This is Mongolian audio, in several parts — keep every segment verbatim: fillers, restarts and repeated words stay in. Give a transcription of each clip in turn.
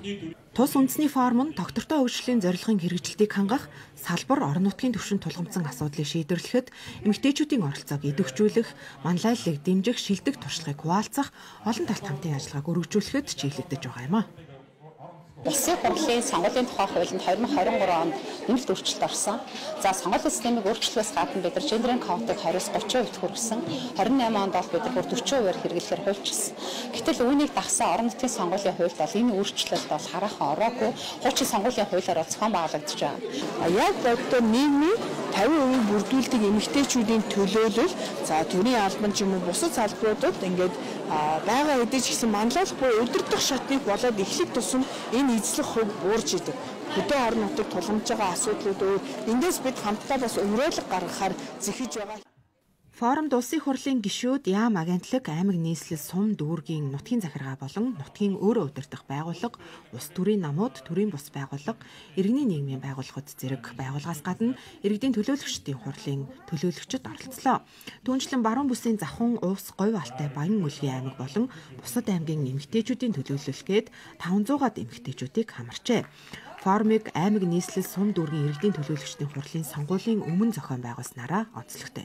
Тус үндэсний форум нь тогтвортой хөгжлийн зорилгын хэрэгжилтийг хангах, салбар орон нутгийн түвшинд тулгамдсан асуудлыг шийдвэрлэхэд эмэгтэйчүүдийн оролцоог идэвхжүүлэх, манлайллыг дэмжих, шилдэг туршлагыг хуваалцах, олон талт хамтын ажиллагааг өргөжүүлэхэд чиглэгдэж байгаа юм а. Улсын хурлын сонгуулийн тухай хуулинд хоёр мың хорин гурван онд нэмэлт өөрчлөлт орсон. За сонгуулийн системийг өөрчлөхөөс гадна бид нар гендерийн квотыг двадцать хувьд хүргэсэн. двадцать восемь онд бол бид нар forty хувиар хэрэглэхээр хуульчилсан. Гэтэл үүнийг дагсан орон нутгийн сонгуулийн хуульд бол энэ өөрчлөлт бол хараахан ороогүй. Хуучин сонгуулийн хуулиар бол зохион байгуулагдаж байгаа. Яг боддоо нийгмийн fifty percent бүрдүүлдэг эмэгтэйчүүдийн төлөөлөл, за төрийн албан ч юм уу бусад салбаруудад ингээд байгаа хэдий ч гэсэн манлайлах буюу өдөртөх шатныг болоод эхлэх тусам энэ эзлэх хувь буурж идэг. Хөдөө орон нутгийг тулгамж байгаа асуудлууд эндээс бид хамтдаа бас уриалга гаргахаар зэхэж байгаа. Форумд улсын хурлын гишүүд, яам агентлаг, аймаг нийслэл, сум дүүргийн нутгийн захиргаа болон нутгийн өөрөө удирдах байгууллага, улс төрийн намууд, төрийн бус байгууллага, иргэний нийгмийн байгууллагууд зэрэг байгууллагаас гадна иргэдийн төлөөлөгчдийн хурлын төлөөлөгчид оролцлоо. Түүнчлэн баруун бүсийн Завхан, Увс, Говь Алтай, Баян Үлгийн аймаг болон бусад аймгийн эмэгтэйчүүдийн төлөөлөлгээд five hundred-аад эмэгтэйчүүдийг хамарчээ. Форумыг аймаг нийслэл, сум дүүргийн иргэдийн төлөөлөгчдийн хурлын сонгуулийн өмнө зохион байгуулснараа онцлогтой.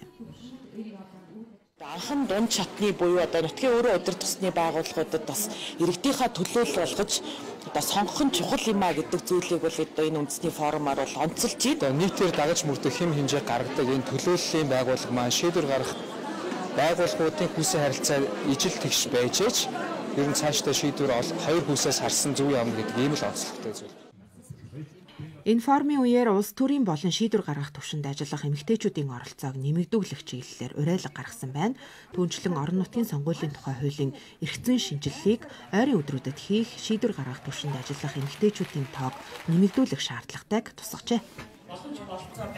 Анхан дунд чатны буюу одоо нутгийн өөрөө удирдахсны байгууллагуудад бас иргэдийнхаа төлөөлөл болгож одоо сонгох нь чухал юм а гэдэг зүйлийг бол одоо энэ үндэсний форумаар бол онцолж байна. Нийтээр дагаж мөрдөх хэм хэмжээ гаргадаг энэ төлөөллийн байгууллага маань шийдвэр гаргах байгууллагуудын хүүсийн харилцаа ижил тэгш байжээч ер нь цаашдаа шийдвэр ол хоёр хүүсээс харсан зөв юм гэдэг ийм л онцлогтой зүйл. Энэ форумын үеэр улс төрийн болон шийдвэр гаргах түвшинд ажиллах эмэгтэйчүүдийн оролцоог нэмэгдүүлэх чиглэлээр уриалга гаргасан байна. Түүнчлэн орон нутгийн сонгуулийн тухай хуулийн эргэцэн шинжилгээг ойрын өдрүүдэд хийх, шийдвэр гаргах түвшинд ажиллах эмэгтэйчүүдийн тоог нэмэгдүүлэх шаардлагатайг тусгажээ.